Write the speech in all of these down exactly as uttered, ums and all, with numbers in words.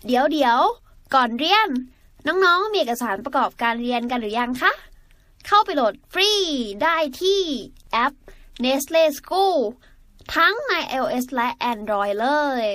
เดี๋ยวเดี๋ยวก่อนเรียนน้องๆมีเอกสารประกอบการเรียนกันหรือยังคะเข้าไปโหลดฟรีได้ที่แอป Nestle School ทั้งใน iOS และ Android เลย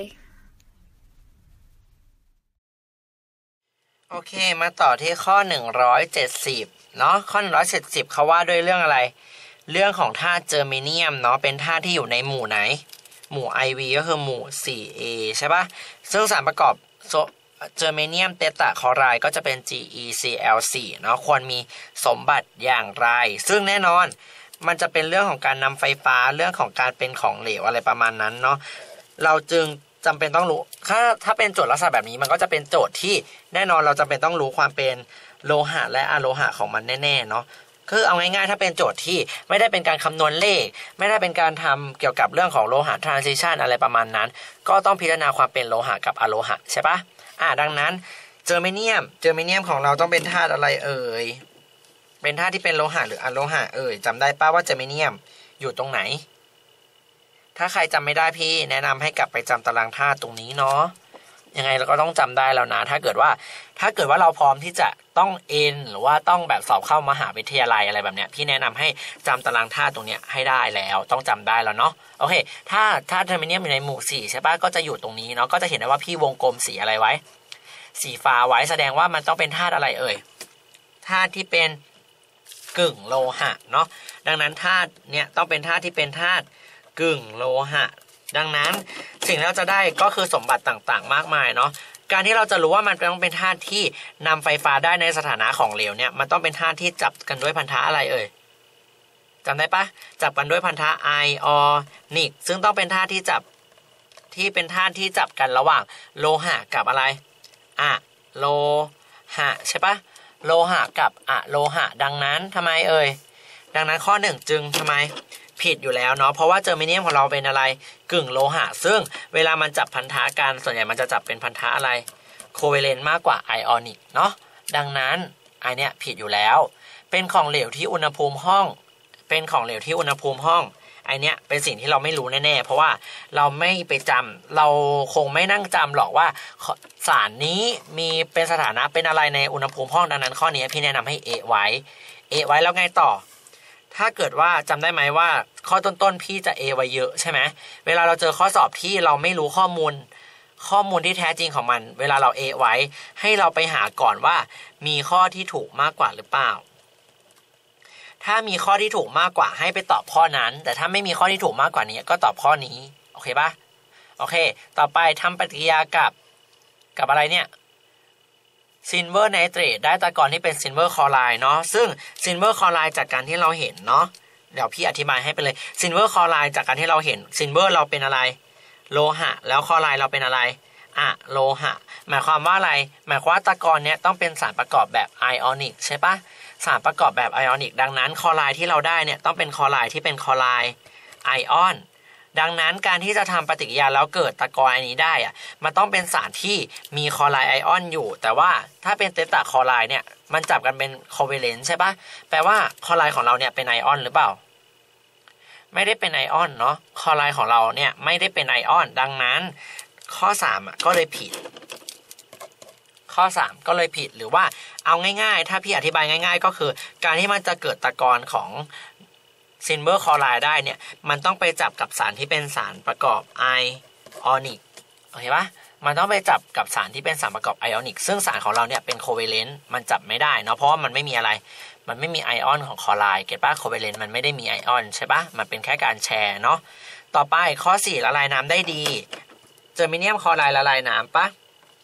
โอเคมาต่อที่ข้อหนึ่งร้อยเจ็ดสิบเนาะข้อหนึ่งร้อยเจ็ดสิบเขาว่าด้วยเรื่องอะไรเรื่องของธาตุเจอร์เมเนียมเนาะเป็นธาตุที่อยู่ในหมู่ไหนหมู่ ไอ วี ก็คือหมู่ โฟร์ เอ ใช่ปะซึ่งสารประกอบเจอร์เมเนียมเตตราคลอไรด์ก็จะเป็น จี อี ซี แอล โฟร์ เนาะควรมีสมบัติอย่างไรซึ่งแน่นอนมันจะเป็นเรื่องของการนำไฟฟ้าเรื่องของการเป็นของเหลวอะไรประมาณนั้นเนาะเราจึงจำเป็นต้องรู้ถ้าถ้าเป็นโจทย์ลักษณะแบบนี้มันก็จะเป็นโจทย์ที่แน่นอนเราจำเป็นต้องรู้ความเป็นโลหะและอะโลหะของมันแน่ๆเนาะคือเอาง่ายๆถ้าเป็นโจทย์ที่ไม่ได้เป็นการคำนวณเลขไม่ได้เป็นการทำเกี่ยวกับเรื่องของโลหะ transition อะไรประมาณนั้นก็ต้องพิจารณาความเป็นโลหะกับอะโลหะใช่ปะอ่าดังนั้นเจอร์เมเนียมเจอร์เมเนียมของเราต้องเป็นธาตุอะไรเอ่ยเป็นธาตุที่เป็นโลหะหรืออะโลหะเอ่ยจำได้ป่ะว่าเจอร์เมเนียมอยู่ตรงไหนถ้าใครจำไม่ได้พี่แนะนำให้กลับไปจำตารางธาตุตรงนี้เนาะยังไงเราก็ต้องจำได้แล้วนะถ้าเกิดว่าถ้าเกิดว่าเราพร้อมที่จะต้องเอ็นหรือว่าต้องแบบสอบเข้ามหาวิทยาลัยอะไรแบบเนี้ยพี่แนะนำให้จำตารางธาตุตรงเนี้ยให้ได้แล้วต้องจำได้แล้วเนาะโอเคถ้าธาตุเทอร์เมเนียมอยู่ในหมู่สี่ใช่ปะก็จะอยู่ตรงนี้เนาะก็จะเห็นได้ว่าพี่วงกลมสีอะไรไว้สีฟ้าไว้แสดงว่ามันต้องเป็นธาตุอะไรเอ่ยธาตุที่เป็นกึ่งโลหะเนาะดังนั้นธาตุเนี้ยต้องเป็นธาตุที่เป็นธาตุกึ่งโลหะดังนั้นสิ่งที่เราจะได้ก็คือสมบัติต่างๆมากมายเนาะการที่เราจะรู้ว่ามันต้องเป็นธาตุที่นำไฟฟ้าได้ในสถานะของเหลวเนี่ยมันต้องเป็นธาตุที่จับกันด้วยพันธะอะไรเอ่ยจำได้ปะจับกันด้วยพันธะไอออนิกซึ่งต้องเป็นธาตุที่จับที่เป็นธาตุที่จับกันระหว่างโลหะกับอะไรอะโลหะใช่ปะโลหะกับอะโลหะดังนั้นทำไมเอ่ยดังนั้นข้อหนึ่งจึงทำไมผิดอยู่แล้วเนาะเพราะว่าเจอร์เมเนียมของเราเป็นอะไรกึ่งโลหะซึ่งเวลามันจับพันธะกันส่วนใหญ่มันจะจับเป็นพันธะอะไรโคเวเลนต์มากกว่าไอออนิกเนาะดังนั้นไอเนี้ยผิดอยู่แล้วเป็นของเหลวที่อุณหภูมิห้องเป็นของเหลวที่อุณหภูมิห้องไอเนี้ยเป็นสิ่งที่เราไม่รู้แน่ๆเพราะว่าเราไม่ไปจำเราคงไม่นั่งจำหรอกว่าสารนี้มีเป็นสถานะเป็นอะไรในอุณหภูมิห้องดังนั้นข้อนี้พี่แนะนำให้เอะไว้เอะไว้แล้วไงต่อถ้าเกิดว่าจำได้ไหมว่าข้อต้นๆพี่จะเอไว้เยอะใช่ไหมเวลาเราเจอข้อสอบที่เราไม่รู้ข้อมูลข้อมูลที่แท้จริงของมันเวลาเราเอไว้ให้เราไปหาก่อนว่ามีข้อที่ถูกมากกว่าหรือเปล่าถ้ามีข้อที่ถูกมากกว่าให้ไปตอบข้อนั้นแต่ถ้าไม่มีข้อที่ถูกมากกว่านี้ก็ตอบข้อนี้โอเคปะโอเคต่อไปทำปฏิกิริยากับกับอะไรเนี่ยซิลเวอร์ไนเตรตได้ตะกอนที่เป็นซิลเวอร์คลอไรด์เนาะซึ่งซิลเวอร์คลอไรด์จากการที่เราเห็นเนาะเดี๋ยวพี่อธิบายให้ไปเลยซิลเวอร์คลอไรด์จากการที่เราเห็นซิลเวอร์เราเป็นอะไรโลหะแล้วคลอไรด์เราเป็นอะไรอะโลหะหมายความว่าอะไรหมายความว่าตะกอนเนี้ยต้องเป็นสารประกอบแบบไอออนิกใช่ปะสารประกอบแบบไอออนิกดังนั้นคลอไรด์ที่เราได้เนี่ยต้องเป็นคลอไรด์ที่เป็นคลอไรด์ไอออนดังนั้นการที่จะทำปฏิกิริยาแล้วเกิดตะกอนอันนี้ได้อะมันต้องเป็นสารที่มีคลอไรด์ไอออนอยู่แต่ว่าถ้าเป็นเตตราคลอไรด์เนี่ยมันจับกันเป็นโคเวเลนต์ใช่ปะแปลว่าคลอไรด์ของเราเนี่ยเป็นไอออนหรือเปล่าไม่ได้เป็นไอออนเนาะคลอไรด์ของเราเนี่ยไม่ได้เป็นไอออนดังนั้นข้อสามก็เลยผิดข้อสามก็เลยผิดหรือว่าเอาง่ายๆถ้าพี่อธิบายง่ายๆก็คือการที่มันจะเกิดตะกอนของซิลเวอร์คลอไรด์ได้เนี่ยมันต้องไปจับกับสารที่เป็นสารประกอบไอออนิกโอเคปะมันต้องไปจับกับสารที่เป็นสารประกอบไอออนิกซึ่งสารของเราเนี่ยเป็นโคเวเลนต์มันจับไม่ได้เนาะเพราะว่ามันไม่มีอะไรมันไม่มีไอออนของคลอไรด์เก็ตปะโคเวเลนต์มันไม่ได้มีไอออนใช่ปะมันเป็นแค่การแชร์เนาะต่อไปข้อสี่ละลายน้ำได้ดีเจอร์เมเนียมคลอไรด์ละลายน้ำปะ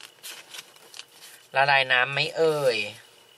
ละลายน้ำไม่เอ่ย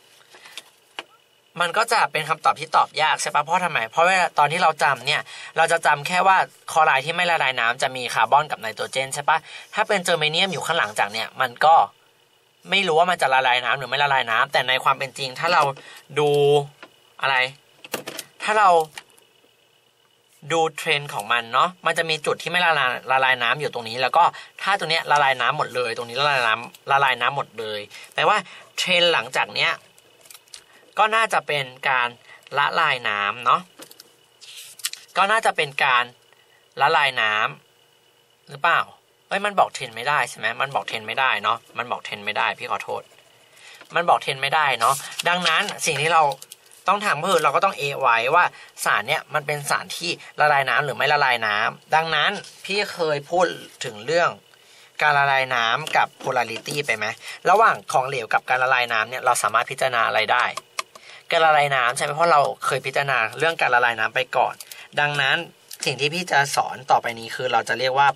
มันก็จะเป็นคำตอบที่ตอบยากใช่ปะเพราะทำไมเพราะว่าตอนที่เราจำเนี่ยเราจะจำแค่ว่าคลอไรด์ที่ไม่ละลายน้ำจะมีคาร์บอนกับไนโตรเจนใช่ปะถ้าเป็นเจอร์เมเนียมอยู่ข้างหลังจากเนี่ยมันก็ไม่รู้ว่ามันจะละลายน้ำหรือไม่ละลายน้ำแต่ในความเป็นจริงถ้าเราดูอะไรถ้าเราดูเทรนด์ของมันเนาะมันจะมีจุดที่ไม่ละลายละลายน้ำอยู่ตรงนี้แล้วก็ถ้าตรงเนี้ยละลายน้ำหมดเลยตรงนี้ละลายน้ำละลายน้ำหมดเลยแปลว่าเทรนด์หลังจากเนี้ยก็น่าจะเป็นการละลายน้ำเนาะก็น่าจะเป็นการละลายน้ำหรือเปล่าเอ้ยมันบอกเทรนไม่ได้ใช่ไหมมันบอกเทรนไม่ได้เนาะมันบอกเทรนไม่ได้พี่ขอโทษมันบอกเทรนไม่ได้เนาะดังนั้นสิ่งที่เราต้องทำก็คือเราก็ต้องเอไว้ว่าสารเนี่ยมันเป็นสารที่ละลายน้ำหรือไม่ละลายน้ำดังนั้นพี่เคยพูดถึงเรื่องการละลายน้ำกับ polarity ไปไหมระหว่างของเหลวกับการละลายน้ำเนี่ยเราสามารถพิจารณาอะไรได้การละลายน้ำใช่ไหมเพราะเราเคยพิจารณาเรื่องการละลายน้ำไปก่อนดังนั้นสิ่งที่พี่จะสอนต่อไปนี้คือเราจะเรียกว่า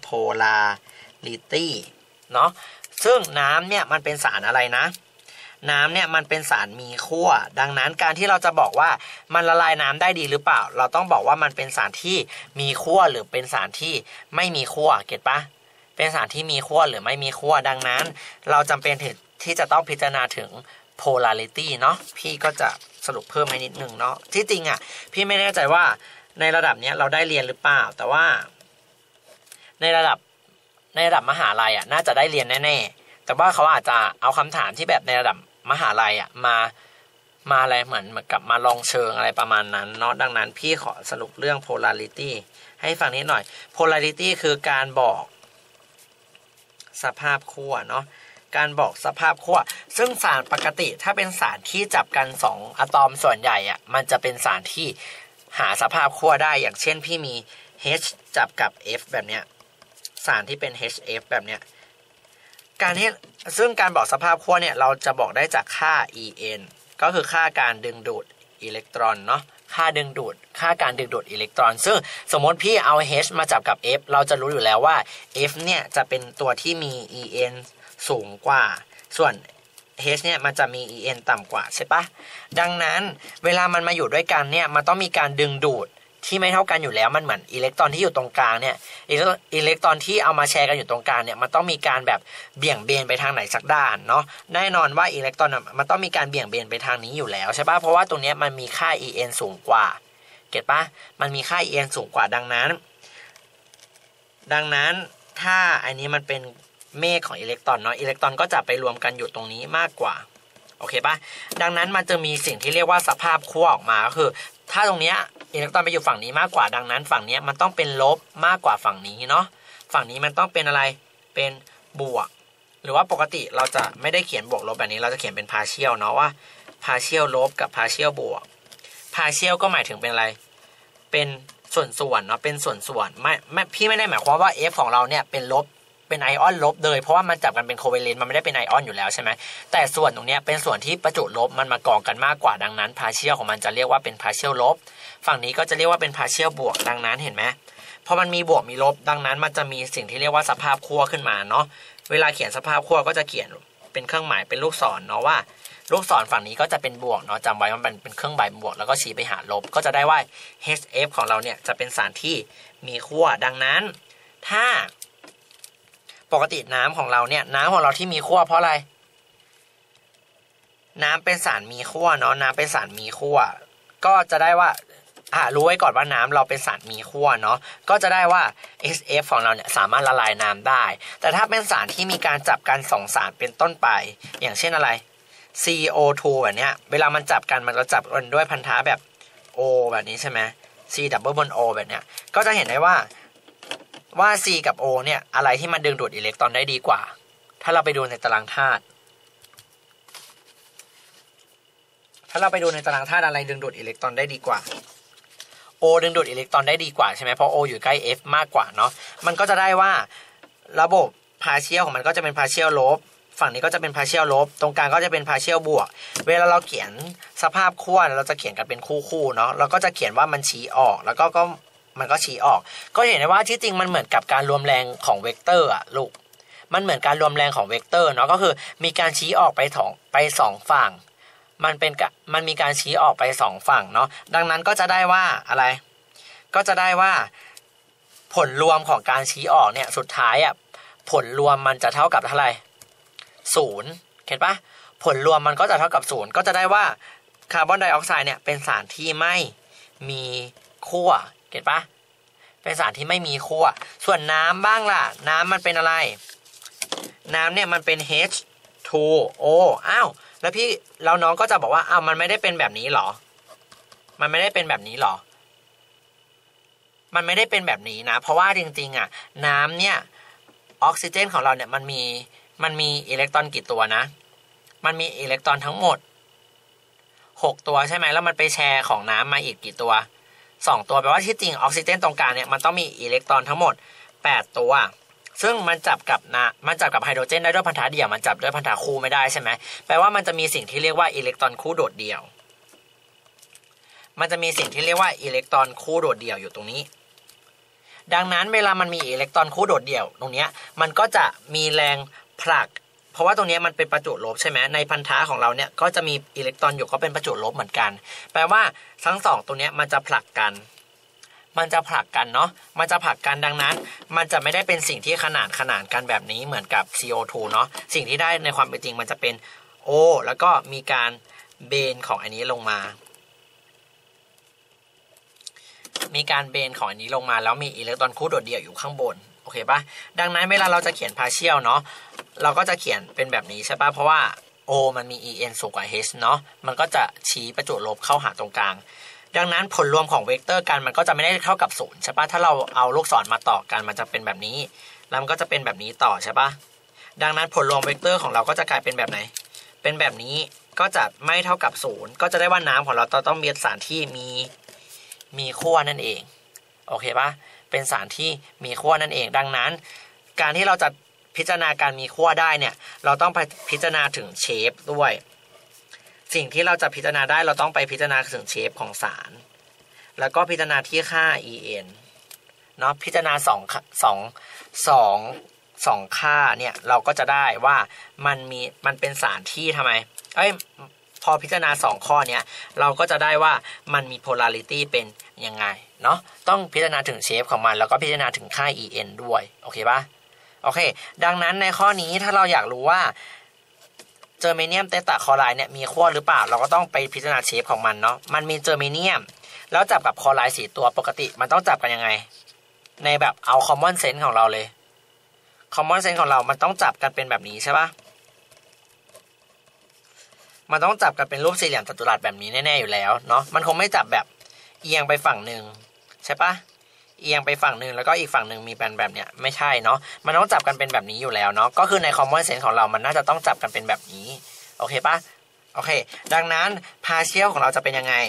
polarity เนาะซึ่งน้ำเนี่ยมันเป็นสารอะไรนะน้ำเนี่ยมันเป็นสารมีขั้วดังนั้นการที่เราจะบอกว่ามันละลายน้ำได้ดีหรือเปล่าเราต้องบอกว่ามันเป็นสารที่มีขั้วหรือเป็นสารที่ไม่มีขั้วเก็ทปะเป็นสารที่มีขั้วหรือไม่มีขั้วดังนั้นเราจำเป็นที่จะต้องพิจารณาถึง polarity เนาะพี่ก็จะสรุปเพิ่มให้นิดนึงเนาะที่จริงอ่ะพี่ไม่แน่ใจว่าในระดับเนี้ยเราได้เรียนหรือเปล่าแต่ว่าในระดับในระดับมหาลัยอ่ะน่าจะได้เรียนแน่ๆแต่ว่าเขาอาจจะเอาคำถามที่แบบในระดับมหาลัยอ่ะมามาอะไรเหมือนเหมือนกับมาลองเชิงอะไรประมาณนั้นเนาะดังนั้นพี่ขอสรุปเรื่อง polarity ให้ฟังนิดหน่อย polarity คือการบอกสภาพขั้วเนาะการบอกสภาพขั้วซึ่งสารปกติถ้าเป็นสารที่จับกันสองอะตอมส่วนใหญ่อ่ะมันจะเป็นสารที่หาสภาพขั้วได้อย่างเช่นพี่มี H จับกับ F แบบเนี้ยสารที่เป็น เอช เอฟ แบบเนี้ยการที่ซึ่งการบอกสภาพขั้วเนี่ยเราจะบอกได้จากค่า อี เอ็น ก็คือค่าการดึงดูดอิเล็กตรอนเนาะค่าดึงดูดค่าการดึงดูดอิเล็กตรอนซึ่งสมมติพี่เอา H มาจับกับ F เราจะรู้อยู่แล้วว่า F เนี่ยจะเป็นตัวที่มี อี เอ็น สูงกว่าส่วน H เนี่ยมันจะมี อี เอ็น ต่ำกว่าใช่ปะดังนั้นเวลามันมาอยู่ด้วยกันเนี่ยมันต้องมีการดึงดูดที่ไม่เท่ากันอยู่แล้วมันเหมือนอิเล็กตรอนที่อยู่ตรงกลางเนี่ยอิเล็กตรอนที่เอามาแชร์กันอยู่ตรงกลางเนี่ยมันต้องมีการแบบเบี่ยงเบนไปทางไหนสักด้านเนาะแน่นอนว่าอิเล็กตรอนมันต้องมีการเบี่ยงเบนไปทางนี้อยู่แล้วใช่ปะเพราะว่าตรงนี้มันมีค่า อี เอ็น สูงกว่าเก็ทปะมันมีค่า อี เอ็น สูงกว่าดังนั้นดังนั้นถ้าอันนี้มันเป็นเมฆของอิเล็กตรอนเนาะอิเล็กตรอนก็จะไปรวมกันอยู่ตรงนี้มากกว่าโอเคปะดังนั้นมันจะมีสิ่งที่เรียกว่าสภาพขั้วออกมาก็คือถ้าตรงเนี้ยอิเล็กตรอนไปอยู่ฝั่งนี้มากกว่าดังนั้นฝั่งนี้มันต้องเป็นลบมากกว่าฝั่งนี้เนาะฝั่งนี้มันต้องเป็นอะไรเป็นบวกหรือว่าปกติเราจะไม่ได้เขียนบวกลบแบบนี้เราจะเขียนเป็นพาร์เชียลเนาะว่าพาร์เชียลลบกับพาร์เชียลบวกพาร์เชียลก็หมายถึงเป็นอะไรเป็นส่วนส่วนเนาะเป็นส่วนส่วนไม่ไม่พี่ไม่ได้หมายความว่า F ของเราเนี่ยเป็นลบเป็นไอออนลบเลยเพราะว่ามันจับกันเป็นโคเวเลนต์มันไม่ได้เป็นไอออนอยู่แล้วใช่ไหมแต่ส่วนตรงนี้เป็นส่วนที่ประจุลบมันมากองกันมากกว่าดังนั้นพาร์เชียลของมันจะเรียกว่าเป็นพาร์เชียลลบฝั่งนี้ก็จะเรียกว่าเป็นพาร์เชียลบวกดังนั้นเห็นไหมพอมันมีบวกมีลบดังนั้นมันจะมีสิ่งที่เรียกว่าสภาพขั้วขึ้นมาเนาะเวลาเขียนสภาพขั้วก็จะเขียนเป็นเครื่องหมายเป็นลูกศรเนาะว่าลูกศรฝั่งนี้ก็จะเป็นบวกเนาะจำไว้มันเป็นเป็นเครื่องหมายบวกแล้วก็ชี้ไปหาลบก็จะได้ว่า เอช เอฟ ของเราเนี่ยจะเป็นสารที่มีขั้วดังนั้นถ้าปกติน้ำของเราเนี่ยน้ำของเราที่มีขั้วเพราะอะไรน้ำเป็นสารมีขั้วเนาะน้ำเป็นสารมีขั้วก็จะได้ว่าอ่ารู้ไว้ก่อนว่าน้ำเราเป็นสารมีขั้วเนาะก็จะได้ว่า เอช เอฟ ของเราเนี่ยสามารถละลายน้ำได้แต่ถ้าเป็นสารที่มีการจับกันสองสารเป็นต้นไปอย่างเช่นอะไร ซี โอ ทู แบบเนี้ยเวลามันจับกันมันจะจับกันด้วยพันธะแบบ O แบบนี้ใช่ไหม C ดับเบิลบอนด์ O แบบเนี้ยก็จะเห็นได้ว่าว่า C กับ O เนี่ยอะไรที่มันดึงดูดอิเล็กตรอนได้ดีกว่าถ้าเราไปดูในตารางธาตุถ้าเราไปดูในตารางธาตุอะไรดึงดูดอิเล็กตรอนได้ดีกว่า O ดึงดูดอิเล็กตรอนได้ดีกว่าใช่ไหมเพราะ O อยู่ใกล้ F มากกว่าเนาะมันก็จะได้ว่าระบบพาร์เชียลของมันก็จะเป็นพาร์เชียลลบฝั่งนี้ก็จะเป็นพาร์เชียลลบตรงกลางก็จะเป็นพาร์เชียลบวกเวลาเราเขียนสภาพขั้วเราจะเขียนกันเป็นคู่ๆเนาะเราก็จะเขียนว่ามันชี้ออกแล้วก็ก็มันก็ชี้ออกก็เห็นได้ว่าที่จริงมันเหมือนกับการรวมแรงของเวกเตอร์อะลูกมันเหมือนการรวมแรงของเวกเตอร์เนาะก็คือมีการชี้ออกไปสองไปสองฝั่งมันเป็นมันมีการชี้ออกไปสองฝั่งเนาะดังนั้นก็จะได้ว่าอะไรก็จะได้ว่าผลรวมของการชี้ออกเนี่ยสุดท้ายอะผลรวมมันจะเท่ากับเท่าไหร่ศูนย์เห็นปะผลรวมมันก็จะเท่ากับศูนย์ก็จะได้ว่าคาร์บอนไดออกไซด์เนี่ยเป็นสารที่ไม่มีขั้วเห็นปะเป็นสารที่ไม่มีขั้วส่วนน้ำบ้างล่ะน้ำมันเป็นอะไรน้ำเนี่ยมันเป็น H ทู O อ้าวแล้วพี่แล้วน้องก็จะบอกว่าอ้าวมันไม่ได้เป็นแบบนี้หรอมันไม่ได้เป็นแบบนี้หรอมันไม่ได้เป็นแบบนี้นะเพราะว่าจริงๆอ่ะน้ำเนี่ยออกซิเจนของเราเนี่ยมันมีมันมีอิเล็กตรอนกี่ตัวนะมันมีอิเล็กตรอนทั้งหมดหกตัวใช่ไหมแล้วมันไปแชร์ของน้ำมาอีกกี่ตัวสองตัวแปลว่าที่จริงออกซิเจนตรงกลางเนี่ยมันต้องมีอิเล็กตรอนทั้งหมดแปดตัวซึ่งมันจับกับนะมันจับกับไฮโดรเจนได้ด้วยพันธะเดี่ยวมันจับด้วยพันธะคู่ไม่ได้ใช่ไหมแปลว่ามันจะมีสิ่งที่เรียกว่าอิเล็กตรอนคู่โดดเดี่ยวมันจะมีสิ่งที่เรียกว่าอิเล็กตรอนคู่โดดเดี่ยวอยู่ตรงนี้ดังนั้นเวลามันมีอิเล็กตรอนคู่โดดเดี่ยวตรงนี้มันก็จะมีแรงผลักเพราะว่าตรงนี้มันเป็นประจุลบใช่ไหมในพันธะของเราเนี่ยก็จะมีอิเล็กตรอนอยู่ก็เป็นประจุลบเหมือนกันแปลว่าทั้งสองตรงนี้มันจะผลักกันมันจะผลักกันเนาะมันจะผลักกันดังนั้นมันจะไม่ได้เป็นสิ่งที่ขนานขนานกันแบบนี้เหมือนกับ ซี โอ ทู เนาะสิ่งที่ได้ในความเป็นจริงมันจะเป็น O แล้วก็มีการเบนของอันนี้ลงมามีการเบนของอันนี้ลงมาแล้วมีอิเล็กตรอนคู่โดดเดี่ยวอยู่ข้างบนโอเคปะดังนั้นเวลาเราจะเขียน partial เนาะเราก็จะเขียนเป็นแบบนี้ใช่ปะเพราะว่า O มันมี En สูงกว่า H เนาะมันก็จะชี้ประจุลบเข้าหาตรงกลางดังนั้นผลรวมของเวกเตอร์กันมันก็จะไม่ได้เท่ากับศูนย์ใช่ปะถ้าเราเอาลูกศรมาต่อกันมันจะเป็นแบบนี้แล้วมันก็จะเป็นแบบนี้ต่อใช่ปะดังนั้นผลรวมเวกเตอร์ของเราก็จะกลายเป็นแบบไหนเป็นแบบนี้ก็จะไม่เท่ากับศูนย์ก็จะได้ว่าน้ำของเราต้องมีสารที่มีมีขั้วนั่นเองโอเคปะเป็นสารที่มีขั้วนั่นเองดังนั้นการที่เราจะพิจารณาการมีขั้วได้เนี่ยเราต้องไปพิจารณาถึงเชฟด้วยสิ่งที่เราจะพิจารณาได้เราต้องไปพิจารณาถึงเชฟของสารแล้วก็พิจารณาที่ค่า En เนาะพิจารณาสองสองสองสองค่าเนี่ยเราก็จะได้ว่ามันมีมันเป็นสารที่ทำไมเอ้ยพอพิจารณาสองข้อเนี้ยเราก็จะได้ว่ามันมี polarity เป็นยังไงเนาะต้องพิจารณาถึงเชฟของมันแล้วก็พิจารณาถึงค่า En ด้วยโอเคปะโอเคดังนั้นในข้อนี้ถ้าเราอยากรู้ว่าเจอร์เมเนียมเตตาคลอไรด์เนี่ยมีขั้วหรือเปล่าเราก็ต้องไปพิจารณาเชฟของมันเนาะมันมีเจอร์เมเนียมแล้วจับกับคลอไรด์สี่ตัวปกติมันต้องจับกันยังไงในแบบเอา common sense ของเราเลย common sense ของเรามันต้องจับกันเป็นแบบนี้ใช่ปะมันต้องจับกันเป็นรูปสี่เหลี่ยมจัตุรัสแบบนี้แน่ๆอยู่แล้วเนาะมันคงไม่จับแบบเอียงไปฝั่งหนึ่งใช่ปะเอียงไปฝั่งหนึ่งแล้วก็อีกฝั่งหนึ่งมีเป็นแบบเนี้ยไม่ใช่เนาะมันต้องจับกันเป็นแบบนี้อยู่แล้วเนาะก็คือใน common sense ของเรามันน่าจะต้องจับกันเป็นแบบนี้โอเคปะโอเคดังนั้น partial ของเราจะเป็นยังไง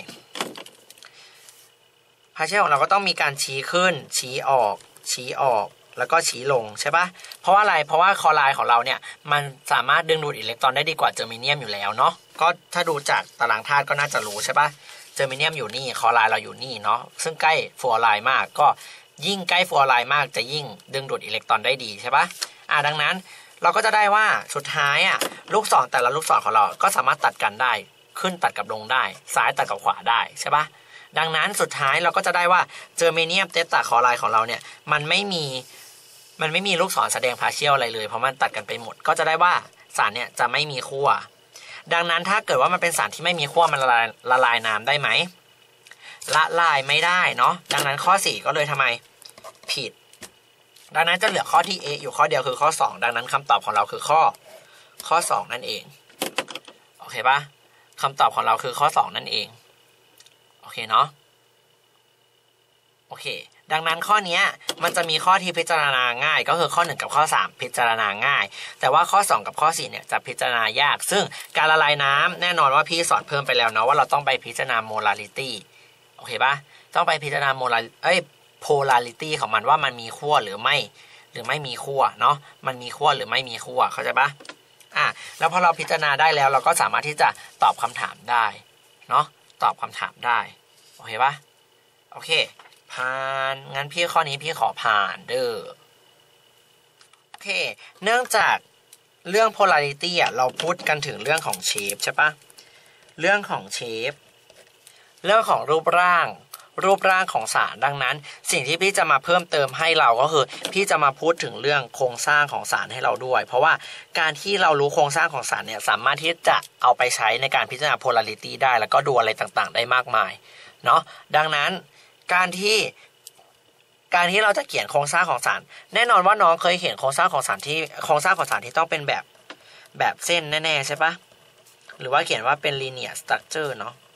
partial ของเราก็ต้องมีการชี้ขึ้นชี้ออกชี้ออกแล้วก็ชี้ลงใช่ปะเพราะว่าอะไรเพราะว่าคลอไรด์ของเราเนี่ยมันสามารถดึงดูดอิเล็กตรอนได้ดีกว่าเจอร์เมเนียมอยู่แล้วเนาะก็ถ้าดูจากตารางธาตุก็น่าจะรู้ใช่ปะเจอร์เมเนียมอยู่นี่คลอไรด์เราอยู่นี่เนาะซึ่งใกล้ฟลูออไรด์มากก็ยิ่งใกล้ฟลูออไรด์มากจะยิ่งดึงดูดอิเล็กตรอนได้ดีใช่ปะอ่าดังนั้นเราก็จะได้ว่าสุดท้ายอ่ะลูกศรแต่ละลูกศรของเราก็สามารถตัดกันได้ขึ้นตัดกับลงได้ซ้ายตัดกับขวาได้ใช่ปะดังนั้นสุดท้ายเราก็จะได้ว่าเจอร์เมเนียมเตตาคลอไรด์ของเราเนี่ยมันไม่มีมันไม่มีลูกศรแสดงพาร์เชียลอะไรเลยเพราะมันตัดกันไปหมดก็จะได้ว่าสารเนี่ยจะไม่มีขั้วดังนั้นถ้าเกิดว่ามันเป็นสารที่ไม่มีขั้วมันละลายละลายน้ำได้ไหมละลายไม่ได้เนาะดังนั้นข้อสี่ก็เลยทำไมผิดดังนั้นจะเหลือข้อที่ A อยู่ข้อเดียวคือข้อสองดังนั้นคำตอบของเราคือข้อข้อสองนั่นเองโอเคปะคำตอบของเราคือข้อสองนั่นเองโอเคเนาะโอเคดังนั้นข้อนี้มันจะมีข้อที่พิจารณาง่ายก็คือข้อหนึ่งกับข้อสามพิจารณาง่ายแต่ว่าข้อสองกับข้อสี่เนี่ยจะพิจารณายากซึ่งการละลายน้ำแน่นอนว่าพี่สอนเพิ่มไปแล้วเนาะว่าเราต้องไปพิจารณา molarity โอเคปะต้องไปพิจารณา molar เอ้ย polarity ของมันว่ามันมีขั้วหรือไม่หรือไม่มีขั้วเนาะมันมีขั้วหรือไม่มีขั้วเข้าใจปะอ่ะแล้วพอเราพิจารณาได้แล้วเราก็สามารถที่จะตอบคำถามได้เนาะตอบคำถามได้โอเคปะโอเคผ่านงั้นพี่ข้อนี้พี่ขอผ่านเด้อโอเคเนื่องจากเรื่อง polarity อ่ะเราพูดกันถึงเรื่องของ shape ใช่ปะเรื่องของ shape เรื่องของรูปร่างรูปร่างของสารดังนั้นสิ่งที่พี่จะมาเพิ่มเติมให้เราก็คือพี่จะมาพูดถึงเรื่องโครงสร้างของสารให้เราด้วยเพราะว่าการที่เรารู้โครงสร้างของสารเนี่ยสามารถที่จะเอาไปใช้ในการพิจารณา polarity ได้แล้วก็ดูอะไรต่างๆได้มากมายเนาะดังนั้นการที่การที่เราจะเขียนโครงสร้างของสารแน่นอนว่าน้องเคยเห็นโครงสร้างของสารที่โครงสร้างของสารที่ต้องเป็นแบบแบบเส้นแน่ๆใช่ปะหรือว่าเขียนว่าเป็น linear structure เนาะ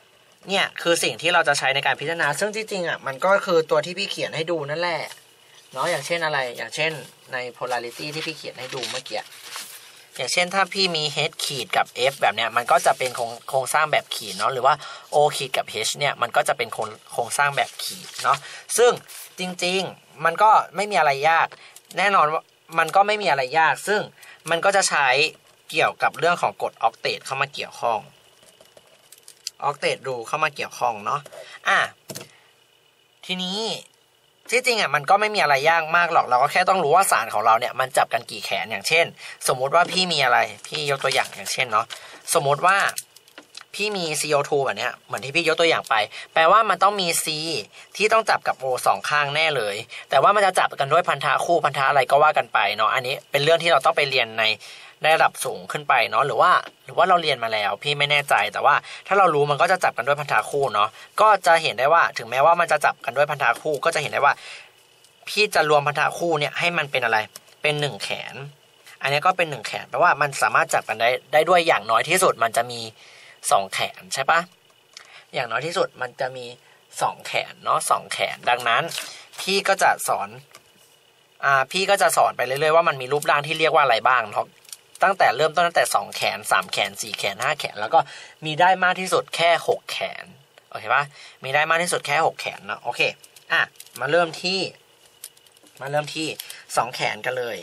เนี่ยคือสิ่งที่เราจะใช้ในการพิจารณาซึ่งจริงๆอ่ะมันก็คือตัวที่พี่เขียนให้ดูนั่นแหละเนาะอย่างเช่นอะไรอย่างเช่นใน polarity ที่พี่เขียนให้ดูเมื่อกี้อย่างเช่นถ้าพี่มี h ขีดกับ f แบบเนี้ยมันก็จะเป็นโครงสร้างแบบขีดเนาะหรือว่า o ขีดกับ h เนี่ยมันก็จะเป็นโครงสร้างแบบขีดเนาะซึ่งจริงๆมันก็ไม่มีอะไรยากแน่นอนว่ามันก็ไม่มีอะไรยากซึ่งมันก็จะใช้เกี่ยวกับเรื่องของกฎออกเตทเข้ามาเกี่ยวข้องออกเตทรูเข้ามาเกี่ยวข้องเนาะอ่ะทีนี้ที่จริงอ่ะมันก็ไม่มีอะไรยากมากหรอกเราก็แค่ต้องรู้ว่าสารของเราเนี่ยมันจับกันกี่แขนอย่างเช่นสมมุติว่าพี่มีอะไรพี่ยกตัวอย่างอย่างเช่นเนาะสมมุติว่าพี่มี ซี โอ ทู แบบเนี้ยเหมือนที่พี่ยกตัวอย่างไปแปลว่ามันต้องมี C ที่ต้องจับกับ O สองข้างแน่เลยแต่ว่ามันจะจับกันด้วยพันธะคู่พันธะอะไรก็ว่ากันไปเนาะอันนี้เป็นเรื่องที่เราต้องไปเรียนในได้ระดับสูงขึ้นไปเนาะหรือว่าหรือว่าเราเรียนมาแล้วพี่ไม่แน่ใจแต่ว่าถ้าเรารู้มันก็จะจับกันด้วยพันธะคู่เนาะก็จะเห็นได้ว่าถึงแม้ว่ามันจะจับกันด้วยพันธะคู่ก็จะเห็นได้ว่าพี่จะรวมพันธะคู่เนี่ยให้มันเป็นอะไรเป็นหนึ่งแขนอันนี้ก็เป็นหนึ่งแขนแปลว่ามันสามารถจับกันได้ได้ด้วยอย่างน้อยที่สุดมันจะมีสองแขนใช่ปะอย่างน้อยที่สุดมันจะมีสองแขนเนาะสองแขนดังนั้นพี่ก็จะสอนอ่าพี่ก็จะสอนไปเรื่อยๆว่ามันมีรูปร่างที่เรียกว่าอะไรบ้างเนาะตั้งแต่เริ่มต้นตั้งแต่สองแขนสามแขนสี่แขนห้าแขนแล้วก็มีได้มากที่สุดแค่หกแขนโอเคปะมีได้มากที่สุดแค่หกแขนเนาะโอเคอ่ะมาเริ่มที่มาเริ่มที่สองแขนกันเลย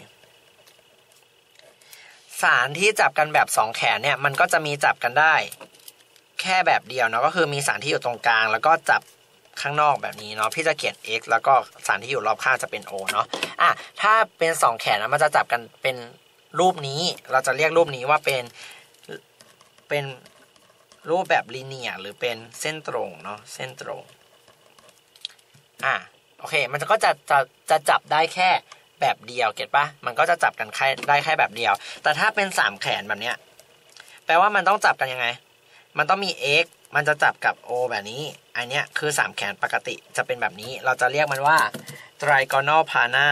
สารที่จับกันแบบสองแขนเนี่ยมันก็จะมีจับกันได้แค่แบบเดียวเนาะก็คือมีสารที่อยู่ตรงกลางแล้วก็จับข้างนอกแบบนี้เนาะพี่จะเขียน x แล้วก็สารที่อยู่รอบข้างจะเป็น o เนาะอ่ะถ้าเป็นสองแขนนะมันจะจับกันเป็นรูปนี้เราจะเรียกรูปนี้ว่าเป็นเป็นรูปแบบลีเนียร์หรือเป็นเส้นตรงเนาะเส้นตรงอ่ะโอเคมันก็จะจะจะจับได้แค่แบบเดียวเก็ทปะมันก็จะจับกันได้แค่แบบเดียวแต่ถ้าเป็นสามแขนแบบเนี้ยแปลว่ามันต้องจับกันยังไงมันต้องมี x มันจะจับกับ o แบบนี้อันเนี้ยคือสามแขนปกติจะเป็นแบบนี้เราจะเรียกมันว่า trigonal pana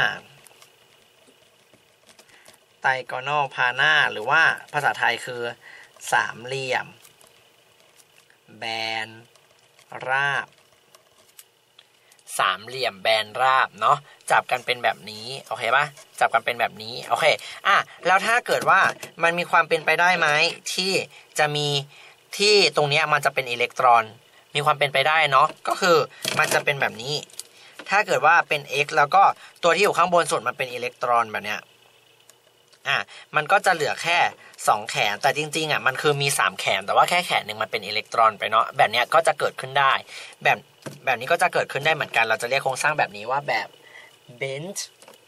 trigonal pana หรือว่าภาษาไทยคือสามเหลี่ยมแบนราบสามเหลี่ยมแบนราบเนาะจับกันเป็นแบบนี้โอเคปะจับกันเป็นแบบนี้โอเคอ่ะแล้วถ้าเกิดว่ามันมีความเป็นไปได้ไหมที่จะมีที่ตรงนี้มันจะเป็นอิเล็กตรอนมีความเป็นไปได้เนาะก็คือมันจะเป็นแบบนี้ถ้าเกิดว่าเป็น x แล้วก็ตัวที่อยู่ข้างบนสุดมันเป็นอิเล็กตรอนแบบเนี้ยอ่ะมันก็จะเหลือแค่สองแขนแต่จริงๆอ่ะมันคือมีสามแขนแต่ว่าแค่แขนหนึ่งมันเป็นอิเล็กตรอนไปเนาะแบบเนี้ยก็จะเกิดขึ้นได้แบบแบบนี้ก็จะเกิดขึ้นได้เหมือนกันเราจะเรียกโครงสร้างแบบนี้ว่าแบบเบนช์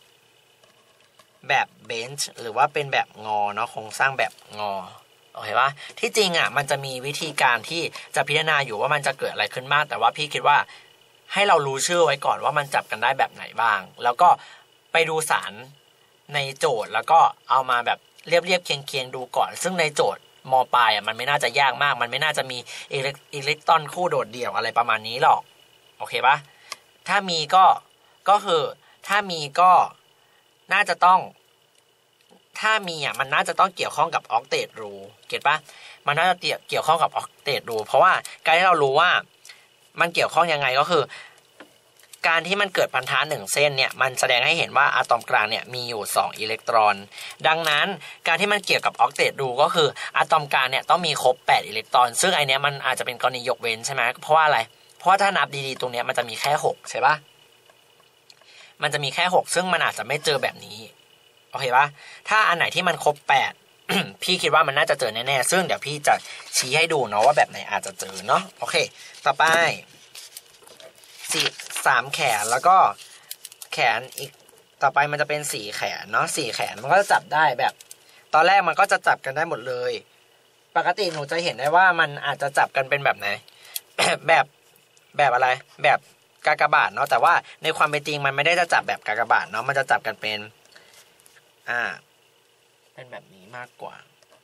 แบบเบนช์หรือว่าเป็นแบบงอเนาะโครงสร้างแบบงอโอเคปะที่จริงอ่ะมันจะมีวิธีการที่จะพิจารณาอยู่ว่ามันจะเกิดอะไรขึ้นบ้างแต่ว่าพี่คิดว่าให้เรารู้ชื่อไว้ก่อนว่ามันจับกันได้แบบไหนบ้างแล้วก็ไปดูสารในโจทย์แล้วก็เอามาแบบเรียบเรียบเคียงเคียงดูก่อนซึ่งในโจทย์ม.ปลายอ่ะมันไม่น่าจะยากมากมันไม่น่าจะมีอิเล็กอิเล็กตรอนคู่โดดเดี่ยวอะไรประมาณนี้หรอกโอเคปะถ้ามีก็ก็คือถ้ามีก็น่าจะต้องถ้ามีอ่ะมันน่าจะต้องเกี่ยวข้องกับออกเตทรูเก็ทปะมันน่าจะเกี่ยวข้องกับออกเตทรูเพราะว่าการที่เรารู้ว่ามันเกี่ยวข้องยังไงก็คือการที่มันเกิดพันธะหนึ่งเส้นเนี่ยมันแสดงให้เห็นว่าอะตอมกลางเนี่ยมีอยู่สองอิเล็กตรอนดังนั้นการที่มันเกี่ยวกับออกเตทรูก็คืออะตอมกลางเนี่ยต้องมีครบแปดอิเล็กตรอนซึ่งไอเนี้ยมันอาจจะเป็นกรณียกเว้นใช่ไหมเพราะว่าอะไรเพราะว่าถ้านับดีๆตรงเนี้ยมันจะมีแค่หกใช่ปะมันจะมีแค่หกซึ่งมันอาจจะไม่เจอแบบนี้โอเคปะถ้าอันไหนที่มันครบแปด พี่คิดว่ามันน่าจะเจอแน่ๆซึ่งเดี๋ยวพี่จะชี้ให้ดูเนาะว่าแบบไหนอาจจะเจอเนาะโอเคต่อไปสี่สามแขนแล้วก็แขนอีกต่อไปมันจะเป็นสี่แขนเนาะสี่แขนมันก็จะจับได้แบบตอนแรกมันก็จะจับกันได้หมดเลยปกติหนูจะเห็นได้ว่ามันอาจจะจับกันเป็นแบบไหน แบบแบบอะไรแบบกากบาทเนาะแต่ว่าในความเป็นจริงมันไม่ได้จะจับแบบกากบาทเนาะมันจะจับกันเป็นอ่าเป็นแบบนี้มากกว่า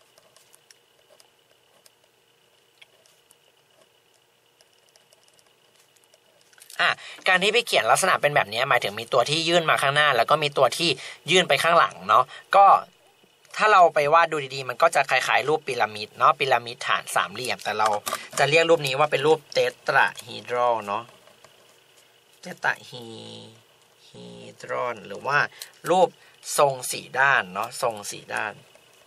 อ่ะการที่พี่เขียนลักษณะเป็นแบบนี้หมายถึงมีตัวที่ยื่นมาข้างหน้าแล้วก็มีตัวที่ยื่นไปข้างหลังเนาะก็ถ้าเราไปวาดดูดีๆมันก็จะคล้ายๆรูปพีระมิดเนาะพีระมิดฐานสามเหลี่ยมแต่เราจะเรียกรูปนี้ว่าเป็นรูปเตตราฮีดรอเนาะเตตราฮีฮีดรอนหรือว่ารูปทรงสี่ด้านเนาะทรงสี่ด้าน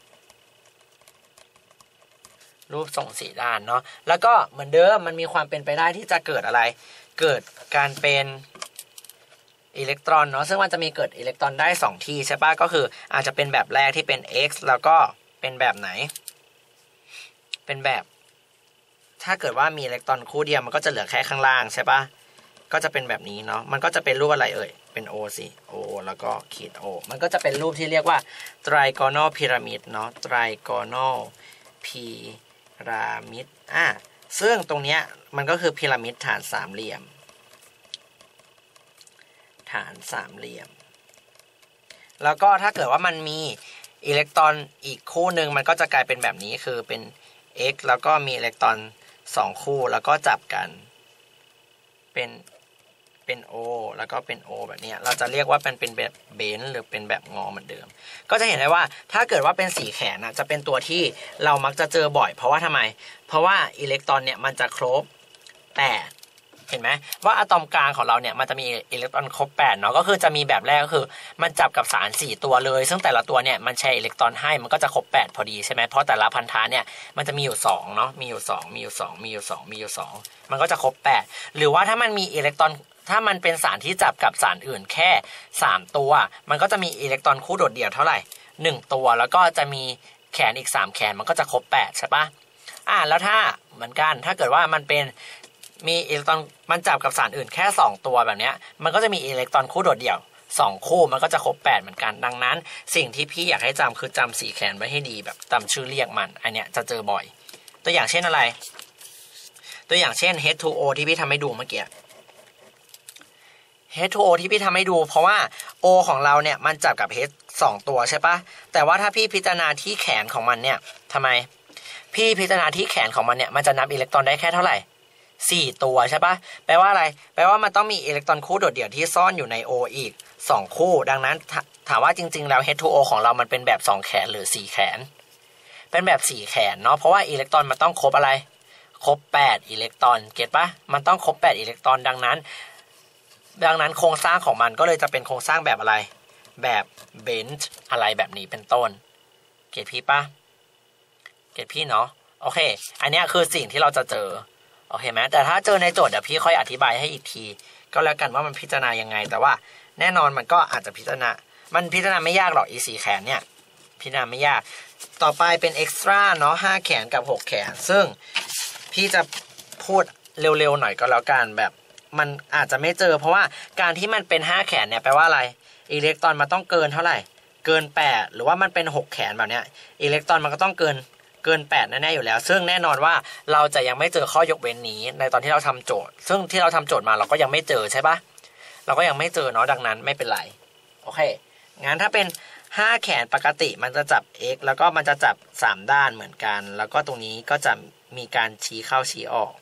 รูปทรงสี่ด้านเนาะแล้วก็เหมือนเดิมมันมีความเป็นไปได้ที่จะเกิดอะไรเกิดการเป็นอิเล็กตรอนเนาะซึ่งมันจะมีเกิดอิเล็กตรอนได้สองที่ใช่ปะก็คืออาจจะเป็นแบบแรกที่เป็น x แล้วก็เป็นแบบไหนเป็นแบบถ้าเกิดว่ามีอิเล็กตรอนคู่เดียวมันก็จะเหลือแค่ข้างล่างใช่ปะก็จะเป็นแบบนี้เนาะมันก็จะเป็นรูปอะไรเอ่ยเป็น O สิ O แล้วก็ขีด O มันก็จะเป็นรูปที่เรียกว่า trigonal pyramid เนาะ trigonal pyramid อ่ะซึ่งตรงเนี้ยมันก็คือพีระมิดฐานสามเหลี่ยมฐานสามเหลี่ยมแล้วก็ถ้าเกิดว่ามันมีอิเล็กตรอนอีกคู่หนึ่งมันก็จะกลายเป็นแบบนี้คือเป็น x แล้วก็มีอิเล็กตรอนสองคู่แล้วก็จับกันเป็นเป็น O แล้วก็เป็น O แบบนี้เราจะเรียกว่าเป็นเป็นแบบเบนหรือเป็นแบบงอเหมือนเดิมก็จะเห็นได้ว่าถ้าเกิดว่าเป็นสีแขนนะจะเป็นตัวที่เรามักจะเจอบ่อยเพราะว่าทำไมเพราะว่าอิเล็กตรอนเนี่ยมันจะครบแปดเห็นไหมว่าอะตอมกลางของเราเนี่ยมันจะมีอิเล็กตรอนครบแปดเนาะก็คือจะมีแบบแรกก็คือมันจับกับสารสี่ตัวเลยซึ่งแต่ละตัวเนี่ยมันแชร์อิเล็กตรอนให้มันก็จะครบแปดพอดีใช่ไหมเพราะแต่ละพันธะเนี่ยมันจะมีอยู่สองเนาะมีอยู่สองมีอยู่สองมีอยู่สองมีอยู่สองมันก็จะครบแปดหรือว่าถ้ามันมีอิเล็กตรอนถ้ามันเป็นสารที่จับกับสารอื่นแค่สามตัวมันก็จะมีอิเล็กตรอนคู่โดดเดี่ยวเท่าไหร่หนึ่งตัวแล้วก็จะมีแขนอีกสามแขนมันก็จะครบแปดใช่ปะอ่าแล้วถ้าเหมือนกันถ้าเกิดว่ามันเป็นมีอิเล็กตรอนมันจับกับสารอื่นแค่สองตัวแบบเนี้ยมันก็จะมีอิเล็กตรอนคู่โดดเดี่ยวสองคู่มันก็จะครบแปดเหมือนกันดังนั้นสิ่งที่พี่อยากให้จำคือจำสี่แขนไว้ให้ดีแบบจำชื่อเรียกมันอันเนี้ยจะเจอบ่อยตัวอย่างเช่นอะไรตัวอย่างเช่น เอช ทู โอ ที่พี่ทำให้ดูเมื่อกี้ เอช ทู โอ ที่พี่ทำให้ดูเพราะว่า O ของเราเนี่ยมันจับกับ H สองตัวใช่ปะแต่ว่าถ้าพี่พิจารณาที่แขนของมันเนี่ยทำไมพี่พิจารณาที่แขนของมันเนี่ยมันจะนับอิเล็กตรอนได้แค่เท่าไหร่สี่ตัวใช่ปะแปลว่าอะไรแปลว่ามันต้องมีอิเล็กตรอนคู่โดดเดี่ยวที่ซ่อนอยู่ใน O อีกสองคู่ดังนั้นถามว่าจริงๆแล้ว เอช ทู โอ ของเรามันเป็นแบบสองแขนหรือสี่แขนเป็นแบบสี่แขนเนาะเพราะว่าอิเล็กตรอนมันต้องครบอะไรครบแปดอิเล็กตรอนเก็ตปะมันต้องครบแปดอิเล็กตรอนดังนั้นดังนั้นโครงสร้างของมันก็เลยจะเป็นโครงสร้างแบบอะไรแบบเบนช์อะไรแบบนี้เป็นต้นเก็ตพี่ปะเก็ตพี่เนาะโอเคอันนี้คือสิ่งที่เราจะเจอโอเคไหมแต่ถ้าเจอในโจทย์เดี๋ยวพี่ค่อยอธิบายให้อีกทีก็แล้วกันว่ามันพิจารณายังไงแต่ว่าแน่นอนมันก็อาจจะพิจารณามันพิจารณาไม่ยากหรอกอีสี่แขนเนี่ยพิจารณาไม่ยากต่อไปเป็นเอ็กซ์ตร้าเนาะห้าแขนกับหกแขนซึ่งพี่จะพูดเร็วๆหน่อยก็แล้วกันแบบมันอาจจะไม่เจอเพราะว่าการที่มันเป็นห้าแขนเนี่ยแปลว่าอะไรอิเล็กตรอนมันต้องเกินเท่าไหร่เกินแปดหรือว่ามันเป็นหกแขนแบบเนี้ยอิเล็กตรอนมันก็ต้องเกินเกินแปดแน่ๆอยู่แล้วซึ่งแน่นอนว่าเราจะยังไม่เจอข้อยกเว้นนี้ในตอนที่เราทำโจทย์ซึ่งที่เราทำโจทย์มาเราก็ยังไม่เจอใช่ปะเราก็ยังไม่เจอเนาะดังนั้นไม่เป็นไรโอเคงั้นถ้าเป็นห้าแขนปกติมันจะจับ x แล้วก็มันจะจับสามด้านเหมือนกันแล้วก็ตรงนี้ก็จะมีการชี้เข้าชี้ออก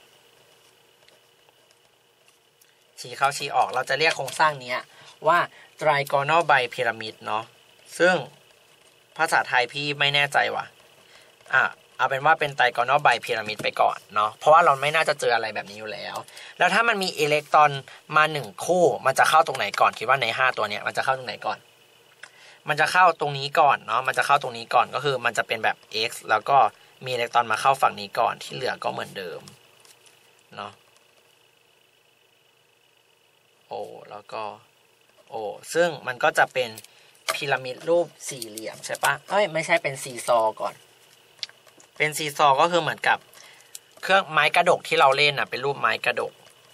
ชี้เข้าชี้ออกเราจะเรียกโครงสร้างนี้ว่า trigonal bipyramid เนาะซึ่งภาษาไทยพี่ไม่แน่ใจว่ะอ่ะเอาเป็นว่าเป็น trigonal bipyramid ไปก่อนเนาะเพราะว่าเราไม่น่าจะเจออะไรแบบนี้อยู่แล้วแล้วถ้ามันมีอิเล็กตรอนมาหนึ่งคู่มันจะเข้าตรงไหนก่อนคิดว่าในห้าตัวเนี้ยมันจะเข้าตรงไหนก่อนมันจะเข้าตรงนี้ก่อนเนาะมันจะเข้าตรงนี้ก่อนก็คือมันจะเป็นแบบ x แล้วก็มีอิเล็กตรอนมาเข้าฝั่งนี้ก่อนที่เหลือก็เหมือนเดิมเนาะโอแล้วก็โอซึ่งมันก็จะเป็นพีระมิดรูปสี่เหลี่ยมใช่ปะเอ้ยไม่ใช่เป็นซีซอก่อนเป็นซีซอก็คือเหมือนกับเครื่องไม้กระดกที่เราเล่นน่ะเป็นรูปไม้กระดก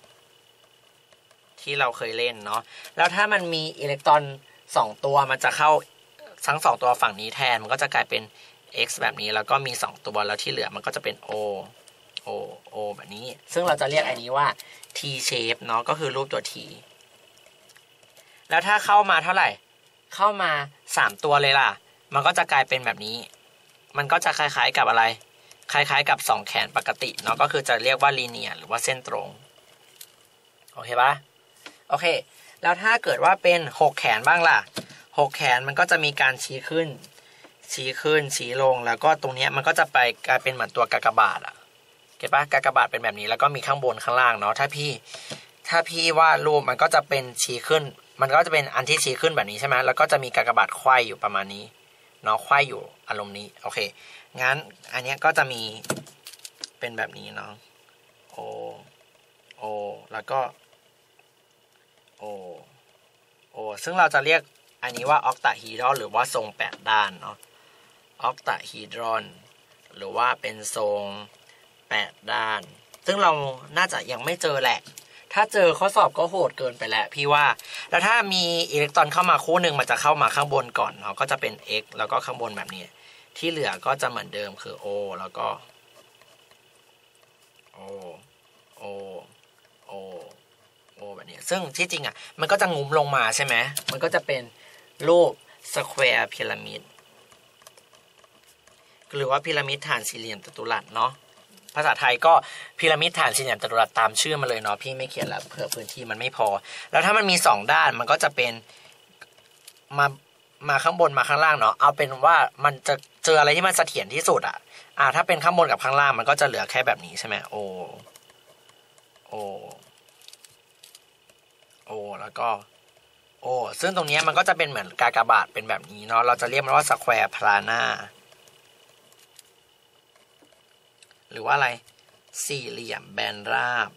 ที่เราเคยเล่นเนาะแล้วถ้ามันมีอิเล็กตรอนสองตัวมันจะเข้าทั้งสองตัวฝั่งนี้แทนมันก็จะกลายเป็น x แบบนี้แล้วก็มีสองตัวแล้วที่เหลือมันก็จะเป็น o o o แบบนี้ซึ่งเราจะเรียกอันนี้ว่า t shape เนาะก็คือรูปตัว t แล้วถ้าเข้ามาเท่าไหร่เข้ามาสามตัวเลยล่ะมันก็จะกลายเป็นแบบนี้มันก็จะคล้ายๆกับอะไรคล้ายๆกับสองแขนปกติเนาะก็คือจะเรียกว่า linear หรือว่าเส้นตรงโอเคปะโอเคแล้วถ้าเกิดว่าเป็นหกแขนบ้างล่ะหกแขนมันก็จะมีการชี้ขึ้นชี้ขึ้นชี้ลงแล้วก็ตรงนี้มันก็จะไปกลายเป็นเหมือนตัวกากบาทอะเก็ทปะกากบาทเป็นแบบนี้แล้วก็มีข้างบนข้างล่างเนาะถ้าพี่ถ้าพี่วาดรูปมันก็จะเป็นชี้ขึ้นมันก็จะเป็นอันที่ชี้ขึ้นแบบนี้ใช่ไหมแล้วก็จะมีกากบาทไขว้อยู่ประมาณนี้เนาะไขว้อยู่อารมณ์นี้โอเคงั้นอันนี้ก็จะมีเป็นแบบนี้เนาะโอโอแล้วก็โอโอซึ่งเราจะเรียกอันนี้ว่าออกตาฮีดรอนหรือว่าทรงแปดด้านเนาะออกตาฮีดรอนหรือว่าเป็นทรงแปดด้านซึ่งเราน่าจะยังไม่เจอแหละถ้าเจอข้อสอบก็โหดเกินไปแล้วพี่ว่าแล้วถ้ามีอิเล็กตรอนเข้ามาคู่หนึ่งมันจะเข้ามาข้างบนก่อนเนาะก็จะเป็น x แล้วก็ข้างบนแบบนี้ที่เหลือก็จะเหมือนเดิมคือ o แล้วก็ o o o o แบบนี้ซึ่งที่จริงอ่ะมันก็จะงุ้มลงมาใช่ไหมมันก็จะเป็นรูปสแควร์พีระมิดหรือว่าพีระมิดฐานสี่เหลี่ยมจัตุรัสเนาะภาษาไทยก็พีระมิดฐานสี่เหลี่ยมจัตุรัสตามชื่อมาเลยเนาะพี่ไม่เขียนแล้วเผื่อพื้นที่มันไม่พอแล้วถ้ามันมีสองด้านมันก็จะเป็นมามาข้างบนมาข้างล่างเนาะเอาเป็นว่ามันจะเจออะไรที่มันเสถียรที่สุดอ่ะอ่าถ้าเป็นข้างบนกับข้างล่างมันก็จะเหลือแค่แบบนี้ใช่ไหมโอโอโอแล้วก็โอซึ่งตรงนี้มันก็จะเป็นเหมือนกากบาทเป็นแบบนี้เนาะเราจะเรียกมันว่าสแควร์พลานาหรือว่าอะไรสี่เหลี่ยมแบนราบ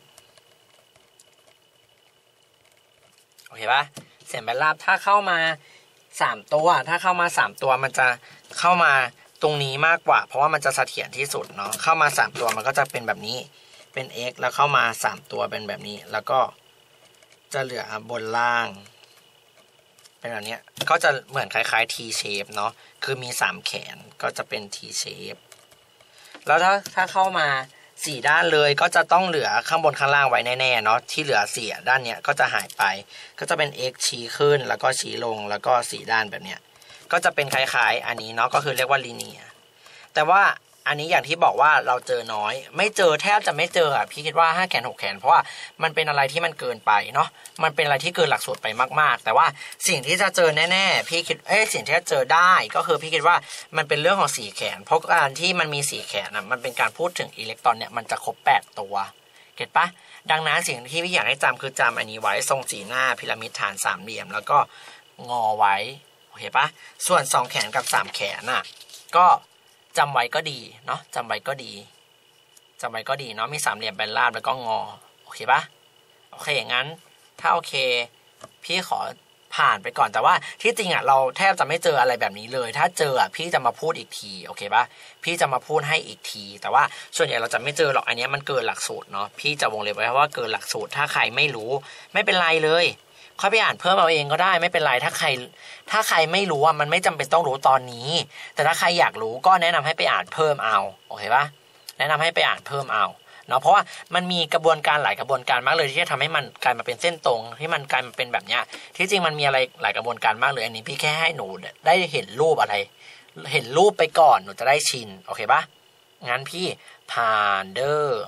โอเคปะเสียงแบนราบถ้าเข้ามาสามตัวถ้าเข้ามาสามตัวมันจะเข้ามาตรงนี้มากกว่าเพราะว่ามันจะเสถียรที่สุดเนาะเข้ามาสามตัวมันก็จะเป็นแบบนี้เป็น x แล้วเข้ามาสามตัวเป็นแบบนี้แล้วก็จะเหลือบนล่างเป็นแบบนี้ก็จะเหมือนคล้ายๆ T shape เนาะคือมีสามแขนก็จะเป็น T shapeแล้วถ้าถ้าเข้ามาสี่ด้านเลยก็จะต้องเหลือข้างบนข้างล่างไว้แน่ๆเนาะที่เหลือสี่ด้านเนี้ยก็จะหายไปก็จะเป็น x ชี้ขึ้นแล้วก็ชี้ลงแล้วก็สี่ด้านแบบเนี้ยก็จะเป็นคล้ายๆอันนี้เนาะก็คือเรียกว่าลีเนียร์แต่ว่าอันนี้อย่างที่บอกว่าเราเจอน้อยไม่เจอแทบจะไม่เจออ่ะพี่คิดว่าห้าแขนหกแขนเพราะว่ามันเป็นอะไรที่มันเกินไปเนาะมันเป็นอะไรที่เกินหลักสูตรไปมากๆแต่ว่าสิ่งที่จะเจอแน่ๆพี่คิดเอ้สิ่งที่จะเจอได้ก็คือพี่คิดว่ามันเป็นเรื่องของสี่แขนเพราะการที่มันมีสี่แขนอ่ะมันเป็นการพูดถึงอิเล็กตรอนเนี่ยมันจะครบแปดตัวเก็ทปะดังนั้นสิ่งที่พี่อยากให้จำคือจำอันนี้ไว้ทรงสีหน้าพีระมิดฐานสามเหลี่ยมแล้วก็งอไว้โอเคปะส่วนสองแขนกับสามแขนอ่ะก็จำไว้ก็ดีเนาะจำไว้ก็ดีจำไว้ก็ดีเนาะมีสามเหลี่ยมแบนราบแล้วก็งอโอเคปะโอเคอย่างนั้นถ้าโอเคพี่ขอผ่านไปก่อนแต่ว่าที่จริงอ่ะเราแทบจะไม่เจออะไรแบบนี้เลยถ้าเจออ่ะพี่จะมาพูดอีกทีโอเคปะพี่จะมาพูดให้อีกทีแต่ว่าส่วนใหญ่เราจะไม่เจอหรอกอันนี้มันเกินหลักสูตรเนาะพี่จะวงเล็บไว้ว่าเกินหลักสูตรถ้าใครไม่รู้ไม่เป็นไรเลยค่อยไปอ่านเพิ่มเอาเองก็ได้ไม่เป็นไรถ้าใครถ้าใครไม่รู้อ่ะมันไม่จำเป็นต้องรู้ตอนนี้แต่ถ้าใครอยากรู้ก็แนะนำให้ไปอ่านเพิ่มเอาโอเคปะแนะนำให้ไปอ่านเพิ่มเอาเนาะเพราะว่ามันมีกระบวนการหลายกระบวนการมากเลยที่จะทำให้มันกลายมาเป็นเส้นตรงที่มันกลายมาเป็นแบบเนี้ยที่จริงมันมีอะไรหลายกระบวนการมากเลยอันนี้พี่แค่ให้หนูได้เห็นรูปอะไรเห็นรูปไปก่อนหนูจะได้ชินโอเคปะงั้นพี่ผ่านเด้อ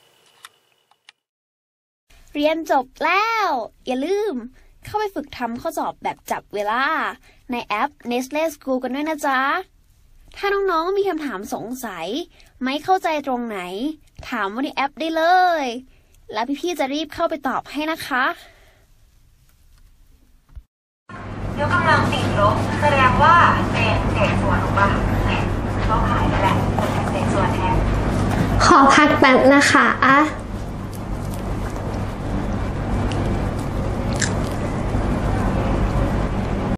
เรียนจบแล้วอย่าลืมเข้าไปฝึกทำข้อสอบแบบจับเวลาในแอป Nestle School กันด้วยนะจ๊ะถ้าน้องๆมีคำถามสงสัยไม่เข้าใจตรงไหนถามว่าในแอปได้เลยแล้วพี่ๆจะรีบเข้าไปตอบให้นะคะยกกำลังติดลบแสดงว่าเป็นเศษส่วนถูกป่ะเนี่ยก็ขายนั่นแหละเศษส่วนแทนขอพักแป๊บนะคะ